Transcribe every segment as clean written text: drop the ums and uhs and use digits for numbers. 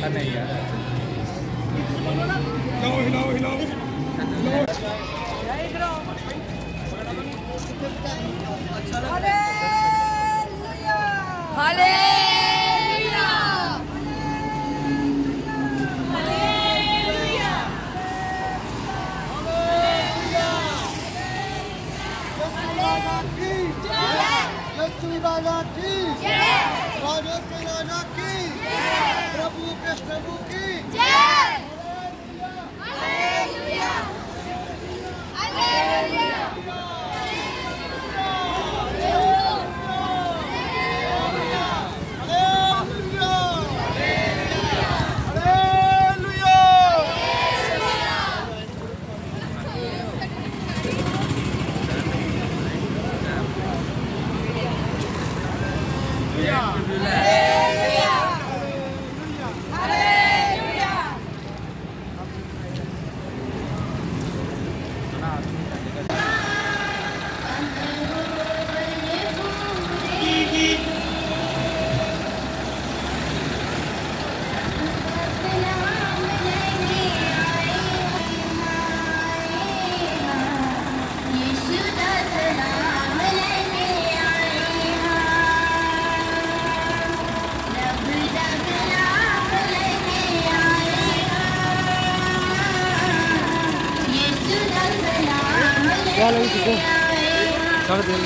नहीं यार। राजा की राजा के राजा की प्रभु के प्रभु की क्या लगी तुझको? कर दे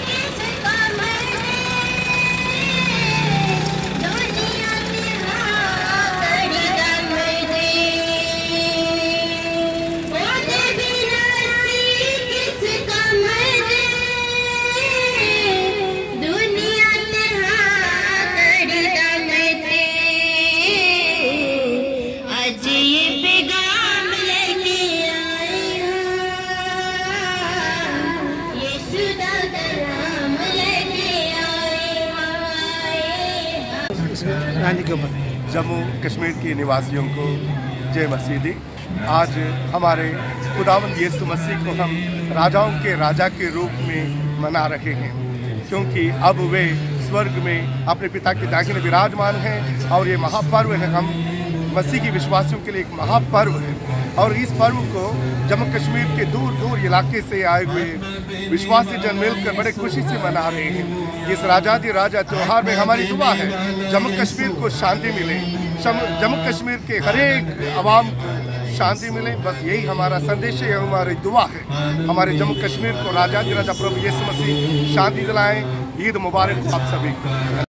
जम्मू कश्मीर के निवासियों को जय मसीह। आज हमारे खुदावंद यीशु मसीह को हम राजाओं के राजा के रूप में मना रहे हैं, क्योंकि अब वे स्वर्ग में अपने पिता के दाहिने विराजमान हैं और ये महापर्व है, हम मसीह की विश्वासियों के लिए एक महापर्व है। और इस पर्व को जम्मू कश्मीर के दूर दूर इलाके से आए हुए विश्वासी जन मिलकर बड़े खुशी से मना रहे हैं। इस राजाधि राजा त्योहार में हमारी दुआ है जम्मू कश्मीर को शांति मिले, जम्मू कश्मीर के हर एक आवाम को शांति मिले। बस यही हमारा संदेश है, हमारी दुआ है। हमारे जम्मू कश्मीर को राजाधि राजा प्रभु यीशु मसीह शांति दिलाएं। ईद मुबारक आप सभी को।